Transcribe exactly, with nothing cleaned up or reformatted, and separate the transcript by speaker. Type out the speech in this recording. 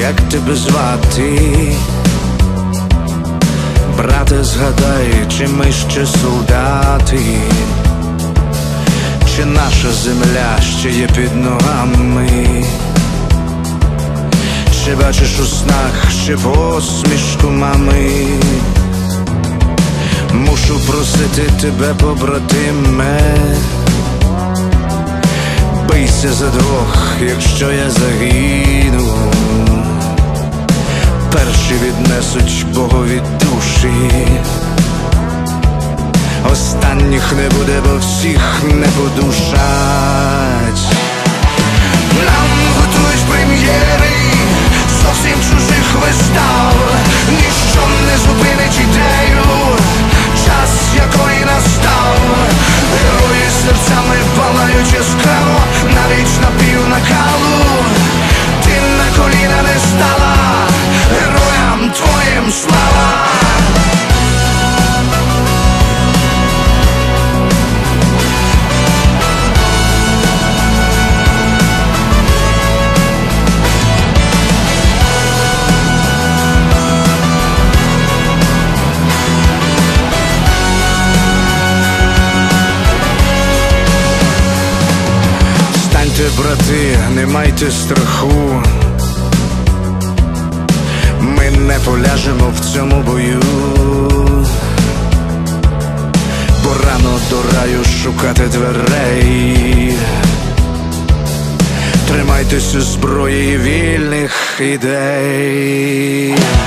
Speaker 1: як тебе звати? Брате, згадай, чи ми ще солдати, чи наша земля ще є під ногами? Чи бачиш у снах ще посмішку мами? Мушу просити тебе, побратиме, бийся за двох, якщо я загину. Перші віднесуть Богові душі, останніх не буде, бо всіх не подушать. Нам готують прем'єри зовсім чужих вистав, ніщо не зупинить ідею, час якої настав. Герої серцями палають яскраво, навіть на пів накалу. Ти на коліна не стала, героям твоїм слава. Брати, не майте страху, ми не поляжемо в цьому бою, бо рано до раю шукати дверей. Тримайтеся зброї вільних ідей.